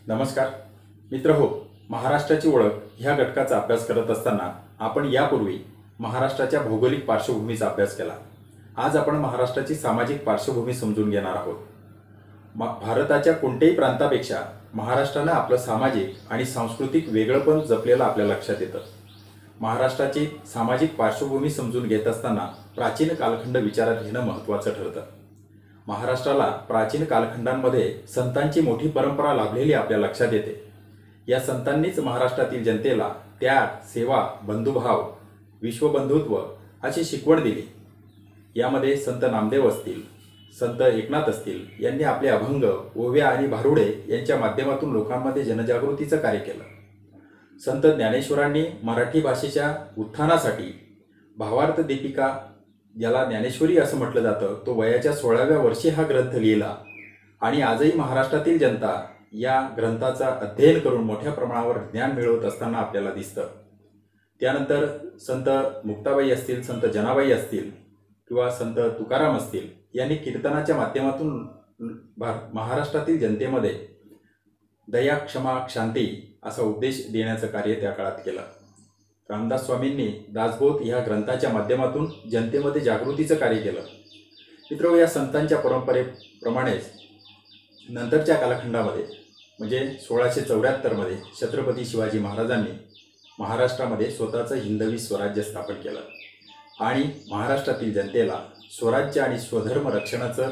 नमस्कार मित्रहो, महाराष्ट्राची ओळख ह्या घटकाचा अभ्यास करत असताना आपण यापूर्वी महाराष्ट्राच्या भौगोलिक पार्श्वभूमीचा अभ्यास केला। आज आपण महाराष्ट्राची सामाजिक पार्श्वभूमी समजून घेणार आहोत। भारताच्या कोणत्याही प्रांतापेक्षा महाराष्ट्राने आपलं सामाजिक आणि सांस्कृतिक वेगळेपण जपलेलं आपल्या लक्षात येतं। महाराष्ट्राची सामाजिक पार्श्वभूमी समजून घेत असताना प्राचीन कालखंड विचारात घेणं महत्त्वाचं ठरतं। महाराष्ट्राला प्राचीन कालखंडांमध्ये संतांची मोठी परंपरा लाभलेली आपल्या लक्षात येते। या संतांनीच महाराष्ट्रातील जनतेला त्याग, सेवा, बंधुभाव, विश्वबंधुत्व अशी शिकवण दिली। यामध्ये संत नामदेव असतील, संत एकनाथ असतील यांनी आपले अभंग, ओव्या आणि भारुडे यांच्या माध्यमातून लोकांमध्ये जनजागृतीचं कार्य केलं। संत ज्ञानेश्वरांनी मराठी भाषेच्या उत्थानासाठी भावार्थ दीपिका, ज्याला ज्ञानेश्वरी असं म्हटलं जातं, तो वयाच्या 16व्या वर्षी हा ग्रंथ लिहिला आणि आजही महाराष्ट्रातील जनता या ग्रंथाचा अध्ययन करून मोठ्या प्रमाणावर ज्ञान मिळवत असताना आपल्याला दिसतं। त्यानंतर संत मुक्ताबाई असतील, संत जनाबाई असतील किंवा संत तुकाराम असतील यांनी कीर्तनाच्या माध्यमातून महाराष्ट्रातील जनतेमध्ये दया, क्षमा, शांती असा उपदेश देण्याचं कार्य त्या काळात केलं। रामदास स्वामींनी दासबोध या ग्रंथाच्या माध्यमातून जनतेमध्ये जागृतीचं कार्य केलं। मित्रांनो, या संतांच्या परंपरेप्रमाणेच नंतरच्या कालखंडामध्ये म्हणजे 1674 मध्ये छत्रपती शिवाजी महाराजांनी महाराष्ट्रामध्ये स्वतःचं हिंदवी स्वराज्य स्थापन केलं आणि महाराष्ट्रातील जनतेला स्वराज्य आणि स्वधर्म रक्षणाचं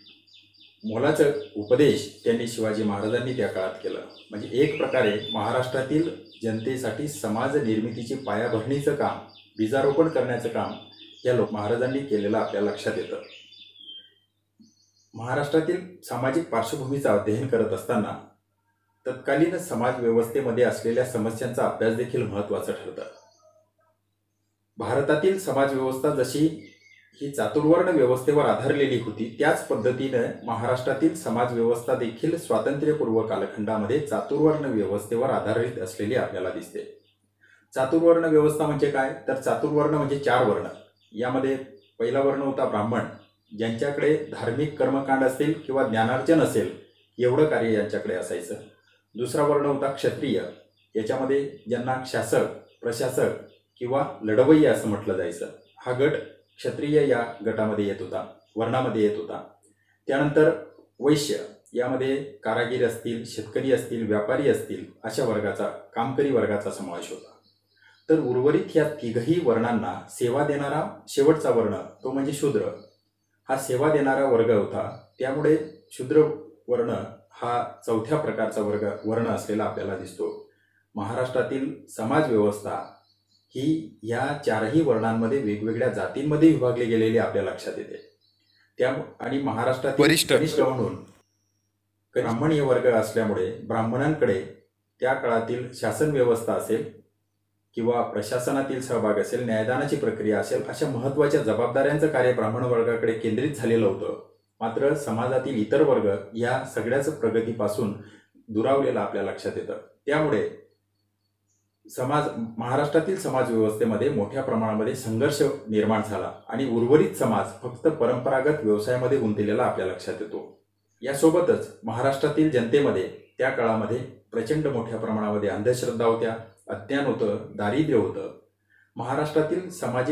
मोलाचं उपदेश त्यांनी शिवाजी महाराजांनी त्या काळात केलं। म्हणजे एक प्रकारे महाराष्ट्रातील जनतेसाठी समाज निर्मितीची पायाभरणीचं काम, बीजारोपण करण्याचं काम या महाराजांनी केलेलं आपल्या लक्षात येतं। महाराष्ट्रातील सामाजिक पार्श्वभूमीचं अध्ययन करत असताना तत्कालीन समाज व्यवस्थेमध्ये असलेल्या समस्यांचा अभ्यास देखील महत्त्वाचं ठरतं। भारतातील समाज व्यवस्था जशी ही चातुर्वर्ण व्यवस्थेवर आधारलेली होती, त्याच पद्धतीने महाराष्ट्रातील समाज व्यवस्था देखील स्वातंत्र्यपूर्व कालखंडामध्ये चातुर्वर्ण व्यवस्थेवर आधारित असलेली आपल्याला दिसते। चातुर्वर्ण व्यवस्था म्हणजे काय? तर चातुर्वर्ण म्हणजे 4 वर्ण। यामध्ये पहिला वर्ण होता ब्राह्मण, ज्यांच्याकडे धार्मिक कर्मकांड असेल किंवा ज्ञानार्जन असेल एवढं कार्य यांच्याकडे असायचं। दुसरा वर्ण होता क्षत्रिय, याच्यामध्ये ज्यांना शासक, प्रशासक किंवा लढवय्ये असं म्हटलं जायचं। हा गट क्षत्रिय या गटामध्ये येत होता, वर्णामध्ये येत होता। त्यानंतर वैश्य, यामध्ये कारागीर असतील, शेतकरी असतील, व्यापारी असतील अशा वर्गाचा, कामकरी वर्गाचा समावेश होता। तर उर्वरित ह्या तिघही वर्णांना सेवा देणारा शेवटचा वर्ण तो म्हणजे शूद्र, हा सेवा देणारा वर्ग होता। त्यामुळे शूद्र वर्ण हा चौथ्या प्रकारचा वर्ण असलेला आपल्याला दिसतो। महाराष्ट्रातील समाज व्यवस्था ही या 4ही वर्णांमध्ये वेगवेगळ्या जातींमध्ये विभागली गेलेली आपल्या लक्षात येते। त्या आणि महाराष्ट्रातील कनिष्ठ म्हणून ब्राह्मण हे वर्ग असल्यामुळे ब्राह्मणांकडे त्या काळातील शासन व्यवस्था असेल किंवा प्रशासनातील सहभाग असेल, न्यायदानाची प्रक्रिया असेल, अशा महत्त्वाच्या जबाबदाऱ्यांचं कार्य ब्राह्मण वर्गाकडे केंद्रित झालेलं होतं। मात्र समाजातील इतर वर्ग या सगळ्याच प्रगतीपासून दुरावलेला आपल्या लक्षात येतं। त्यामुळे महाराष्ट्रातील समाज व्यवस्थेमध्ये मोठ्या प्रमाणामध्ये संघर्ष निर्माण झाला आणि उर्वरित समाज फक्त परंपरागत व्यवसायामध्ये गुंतलेला आपल्या लक्षात येतो। यासोबतच महाराष्ट्रातील जनतेमध्ये त्या काळामध्ये प्रचंड मोठ्या प्रमाणामध्ये अंधश्रद्धा होत्या, अज्ञान होतं, दारिद्र्य होतं। महाराष्ट्रातील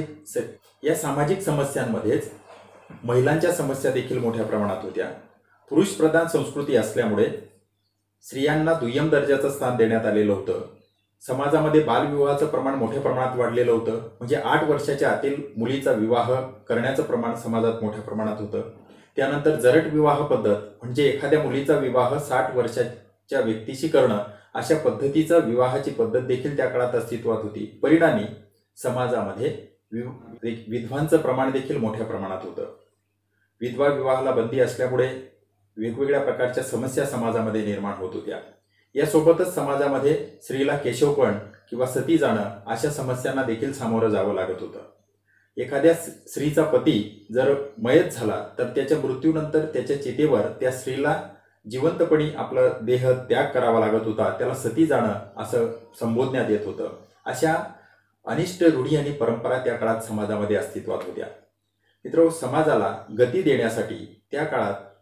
सामाजिक समस्यांमध्येच महिलांच्या समस्या देखील मोठ्या प्रमाणात होत्या। पुरुषप्रधान संस्कृती असल्यामुळे स्त्रियांना दुय्यम दर्जाचं स्थान देण्यात आलेलं होतं। समाजामध्ये बालविवाहाचं प्रमाण मोठ्या प्रमाणात वाढलेलं होतं। म्हणजे 8 वर्षाच्या आतील मुलीचा विवाह करण्याचं प्रमाण समाजात मोठ्या प्रमाणात होतं। त्यानंतर जरट विवाह पद्धत म्हणजे एखाद्या मुलीचा विवाह 60 वर्षाच्या व्यक्तीशी करणं, अशा पद्धतीचा विवाहाची पद्धत देखील त्या काळात अस्तित्वात होती। परिणामी समाजामध्ये विधवांचं प्रमाण देखील मोठ्या प्रमाणात होतं। विधवा विवाहाला बंदी असल्यामुळे वेगवेगळ्या प्रकारच्या समस्या समाजामध्ये निर्माण होत होत्या। यासोबतच समाजामध्ये स्त्रीला केशवपण किंवा सती जाणं अशा समस्यांना देखील सामोरं जावं लागत होतं। एखाद्या स्त्रीचा पती जर मयत झाला तर त्याच्या मृत्यूनंतर त्याच्या चितेवर त्या स्त्रीला जिवंतपणी आपला देह त्याग करावा लागत होता, त्याला सती जाणं असं संबोधण्यात येत होतं। अशा अनिष्ट रूढी आणि परंपरा त्या काळात समाजामध्ये अस्तित्वात होत्या। मित्रांनो, समाजाला गती देण्यासाठी त्या काळात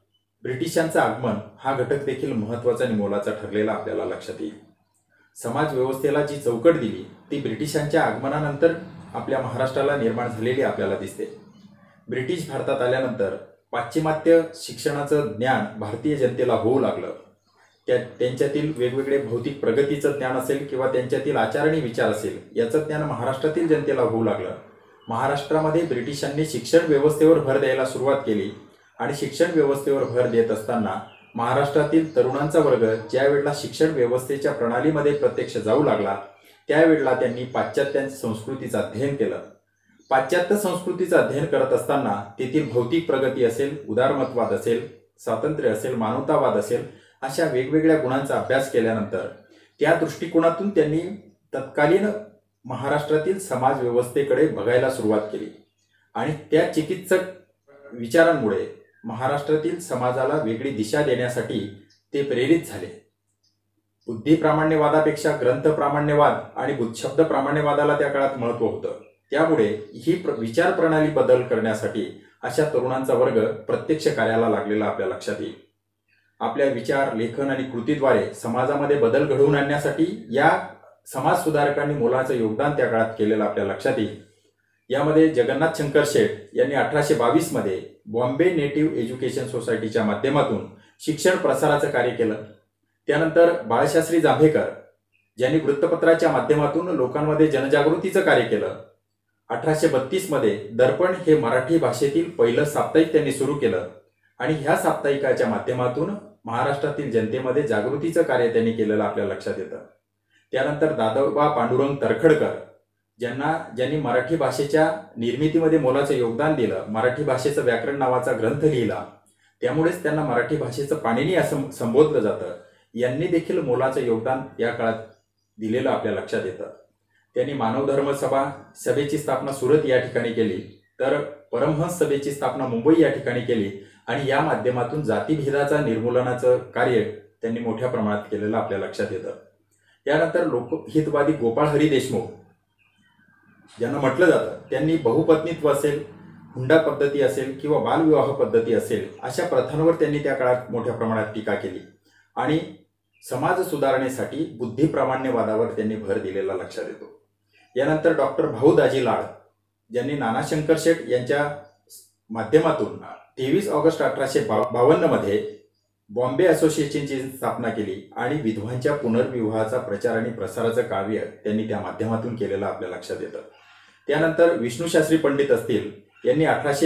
ब्रिटिशांचं आगमन हा घटक देखील महत्त्वाचा आणि मोलाचा ठरलेला आपल्याला लक्षात येईल. समाज व्यवस्थेला जी चौकट दिली ती ब्रिटिशांच्या आगमनानंतर आपल्या महाराष्ट्राला निर्माण झालेली आपल्याला दिसते. ब्रिटिश भारतात आल्यानंतर पाश्चिमात्य शिक्षणाचं ज्ञान भारतीय जनतेला होऊ लागलं. त्यांच्यातील वेगवेगळे भौतिक प्रगतीचं ज्ञान असेल किंवा त्यांच्यातील आचार आणि विचार असेल याचं ज्ञान महाराष्ट्रातील जनतेला होऊ लागलं. महाराष्ट्रामध्ये ब्रिटिशांनी शिक्षण व्यवस्थेवर भर द्यायला सुरुवात केली आणि शिक्षण व्यवस्थेवर भर देत असताना महाराष्ट्रातील तरुणांचा वर्ग ज्या वेळेला शिक्षण व्यवस्थेच्या प्रणालीमध्ये प्रत्यक्ष जाऊ लागला त्यावेळेला त्यांनी पाश्चात्य संस्कृतीचं अध्ययन केलं. पाश्चात्य संस्कृतीचं अध्ययन करत असताना तेथील भौतिक प्रगती असेल, उदारमतवाद असेल, स्वातंत्र्य असेल, मानवतावाद असेल अशा वेगवेगळ्या गुणांचा अभ्यास केल्यानंतर त्या दृष्टिकोनातून त्यांनी तत्कालीन महाराष्ट्रातील समाज व्यवस्थेकडे बघायला सुरुवात केली आणि त्या चिकित्सक विचारांमुळे महाराष्ट्रातील समाजाला वेगळी दिशा देण्यासाठी ते प्रेरित झाले. बुद्धिप्रामाण्यवादापेक्षा ग्रंथप्रामाण्यवाद आणि शब्द प्रामाण्यवादाला त्या काळात महत्त्व होतं. त्यामुळे ही विचार प्रणाली बदल करण्यासाठी अशा तरुणांचा वर्ग प्रत्यक्ष कार्याला लागलेला आपल्या लक्षात येईल. आपल्या विचार, लेखन आणि कृतीद्वारे समाजामध्ये बदल घडवून आणण्यासाठी या समाज सुधारकांनी मोलाचं योगदान त्या काळात केलेलं आपल्या लक्षात येईल. यामध्ये जगन्नाथ शंकर शेठ यांनी 1822 मध्ये बॉम्बे नेटिव्ह एज्युकेशन सोसायटीच्या माध्यमातून शिक्षण प्रसाराचं कार्य केलं. त्यानंतर बाळशास्त्री जांभेकर ज्यांनी वृत्तपत्राच्या माध्यमातून लोकांमध्ये जनजागृतीचं कार्य केलं. 1832 मध्ये दर्पण हे मराठी भाषेतील पहिलं साप्ताहिक त्यांनी सुरू केलं आणि ह्या साप्ताहिकाच्या माध्यमातून महाराष्ट्रातील जनतेमध्ये जागृतीचं कार्य त्यांनी केलेलं आपल्या लक्षात येतं. त्यानंतर दादोबा पांडुरंग तरखडकर ज्यांनी मराठी भाषेच्या निर्मितीमध्ये मोलाचं योगदान दिलं, मराठी भाषेचं व्याकरण नावाचा ग्रंथ लिहिला, त्यामुळेच त्यांना मराठी भाषेचं पाणिनी असं संबोधलं जातं, यांनी देखील मोलाचं योगदान या काळात दिलेलं आपल्या लक्षात येतं. त्यांनी मानवधर्म सभेची स्थापना सुरत या ठिकाणी केली, तर परमहंस सभेची स्थापना मुंबई या ठिकाणी केली आणि या माध्यमातून जातीभेदाचा निर्मूलनाचं कार्य त्यांनी मोठ्या प्रमाणात केलेलं आपल्या लक्षात येतं. त्यानंतर लोकहितवादी गोपाळ हरी देशमुख ज्यांना म्हटलं जातं, त्यांनी बहुपत्नीत्व असेल, हुंडा पद्धती असेल किंवा बालविवाह पद्धती असेल अशा प्रथांवर त्यांनी त्या काळात मोठ्या प्रमाणात टीका केली आणि समाज सुधारणेसाठी बुद्धिप्रामाण्यवादावर त्यांनी भर दिलेला लक्षात येतो. यानंतर डॉक्टर भाऊ दाजी लाड ज्यांनी नाना शंकर शेठ यांच्या माध्यमातून 23 ऑगस्ट 1852 मध्ये बॉम्बे असोसिएशनची स्थापना केली आणि विधवांच्या पुनर्विवाहाचा प्रचार आणि प्रसाराचं कार्य त्यांनी त्या माध्यमातून केलेलं आपल्या लक्षात येतं. त्यानंतर विष्णुशास्त्री पंडित असतील, यांनी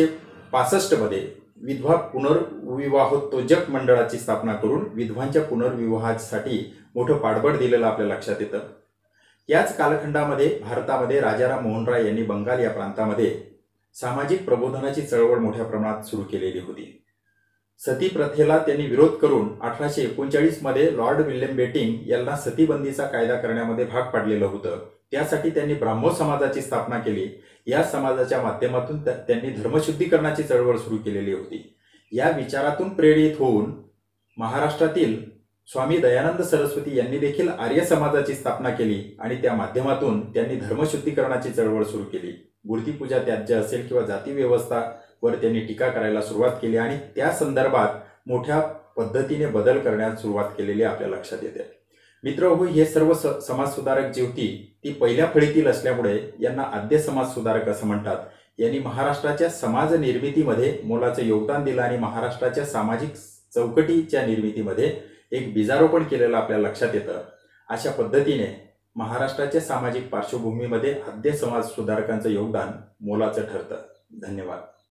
1865 मध्ये विधवा पुनर्विवाहोत्तेजक मंडळाची स्थापना करून विधवांच्या पुनर्विवाहासाठी मोठं पाठबळ दिलेलं आपल्या लक्षात येतं. याच कालखंडामध्ये भारतामध्ये राजाराम मोहन राय यांनी बंगाल या प्रांतामध्ये सामाजिक प्रबोधनाची चळवळ मोठ्या प्रमाणात सुरू केलेली होती. सती प्रथेला त्यांनी विरोध करून 1839 मध्ये लॉर्ड विल्यम बेटिंग यांना सतीबंदीचा कायदा करण्यामध्ये भाग पाडलेलं होतं. त्यासाठी त्यांनी ब्राह्मो समाजाची स्थापना केली. या समाजाच्या माध्यमातून त्यांनी धर्मशुद्धीकरणाची चळवळ सुरू केलेली होती. या विचारातून प्रेरित होऊन महाराष्ट्रातील स्वामी दयानंद सरस्वती यांनी देखील आर्य समाजाची स्थापना केली आणि त्या माध्यमातून त्यांनी धर्मशुद्धीकरणाची चळवळ सुरू केली. मूर्तीपूजा त्याज्य असेल किंवा जाती व्यवस्थावर त्यांनी टीका करायला सुरुवात केली आणि त्या संदर्भात मोठ्या पद्धतीने बदल करण्यास सुरुवात केलेली आपल्या लक्षात येते. मित्रहो, हे सर्व समाज सुधारक जी होती ती पहिल्या फळीतील असल्यामुळे यांना आद्य समाज सुधारक असं म्हणतात. यांनी महाराष्ट्राच्या समाज निर्मितीमध्ये मोलाचं योगदान दिलं आणि महाराष्ट्राच्या सामाजिक चौकटीच्या निर्मितीमध्ये एक बीजारोपण केलेलं आपल्या लक्षात येतं. अशा पद्धतीने महाराष्ट्राच्या सामाजिक पार्श्वभूमीमध्ये आद्य समाज सुधारकांचं योगदान मोलाचं ठरतं. धन्यवाद.